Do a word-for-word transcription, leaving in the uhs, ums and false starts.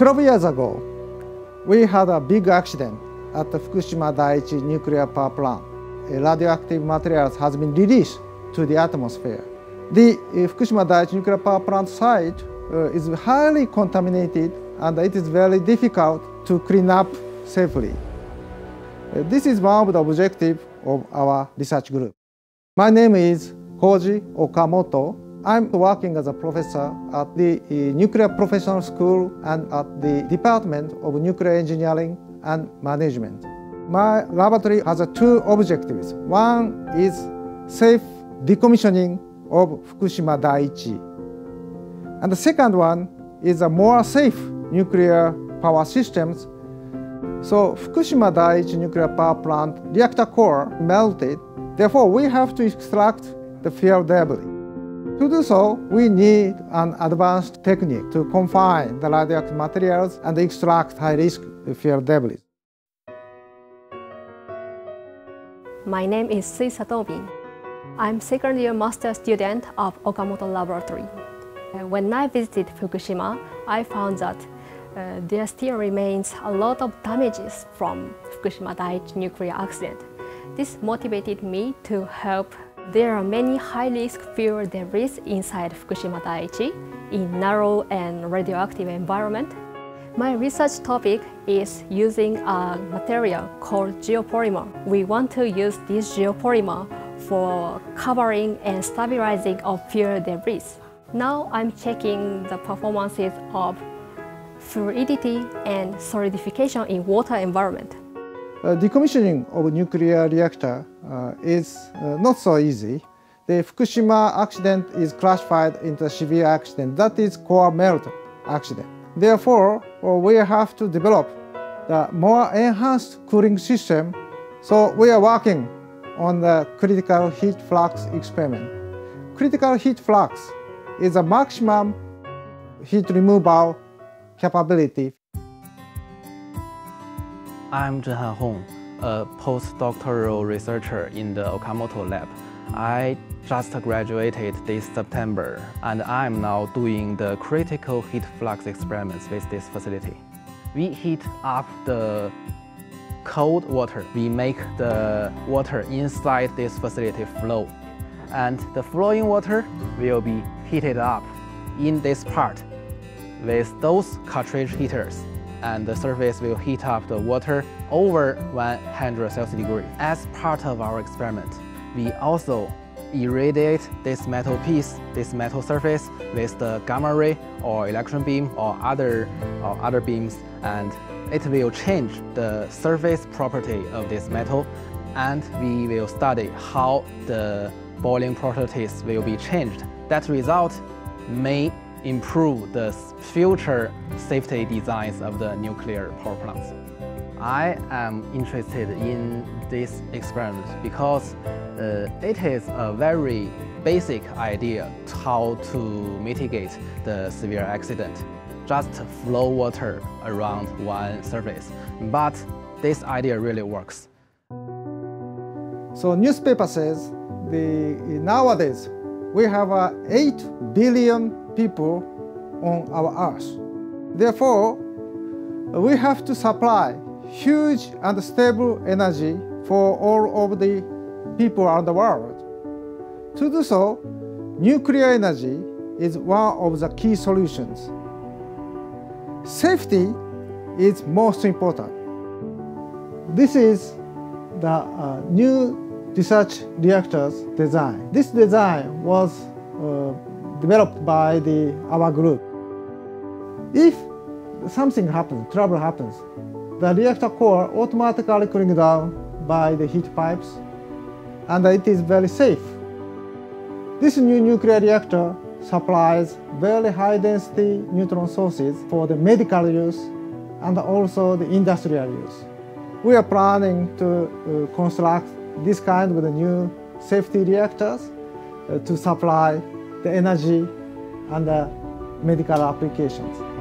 twelve years ago, we had a big accident at the Fukushima Daiichi nuclear power plant. Radioactive materials has been released to the atmosphere. The Fukushima Daiichi nuclear power plant site uh, is highly contaminated, and it is very difficult to clean up safely. Uh, this is one of the objectives of our research group. My name is Koji Okamoto. I'm working as a professor at the uh, Nuclear Professional School and at the Department of Nuclear Engineering and Management. My laboratory has uh, two objectives. One is safe decommissioning of Fukushima Daiichi. And the second one is a more safe nuclear power systems. So Fukushima Daiichi nuclear power plant reactor core melted. Therefore, we have to extract the field debris. To do so, we need an advanced technique to confine the radioactive materials and extract high-risk field debris. My name is Sui Satomi. I'm second-year master student of Okamoto Laboratory. When I visited Fukushima, I found that uh, there still remains a lot of damages from Fukushima Daiichi nuclear accident. This motivated me to help. There are many high-risk field debris inside Fukushima Daiichi in narrow and radioactive environment. My research topic is using a material called geopolymer. We want to use this geopolymer for covering and stabilizing of field debris. Now I'm checking the performances of fluidity and solidification in water environment. Uh, decommissioning of a nuclear reactor uh, is uh, not so easy. The Fukushima accident is classified into a severe accident. That is core melt accident. Therefore, uh, we have to develop the more enhanced cooling system. So we are working on the critical heat flux experiment. Critical heat flux is a maximum heat removal capability. I'm Zhenhan Hong, a postdoctoral researcher in the Okamoto lab. I just graduated this September, and I'm now doing the critical heat flux experiments with this facility. We heat up the cold water. We make the water inside this facility flow, and the flowing water will be heated up in this part with those cartridge heaters, and the surface will heat up the water over one hundred Celsius degrees. As part of our experiment, we also irradiate this metal piece, this metal surface, with the gamma ray or electron beam or other, or other beams, and it will change the surface property of this metal, and we will study how the boiling properties will be changed. That result may improve the future safety designs of the nuclear power plants. I am interested in this experiment because uh, it is a very basic idea how to mitigate the severe accident. Just flow water around one surface. But this idea really works. So newspaper says the, nowadays we have uh, eight billion people on our Earth. Therefore, we have to supply huge and stable energy for all of the people around the world. To do so, nuclear energy is one of the key solutions. Safety is most important. This is the uh, new research reactor's design. This design was uh, developed by the, our group. If something happens, trouble happens, the reactor core automatically cooling down by the heat pipes, and it is very safe. This new nuclear reactor supplies very high density neutron sources for the medical use and also the industrial use. We are planning to uh, construct this kind of the new safety reactors uh, to supply the energy and the medical applications.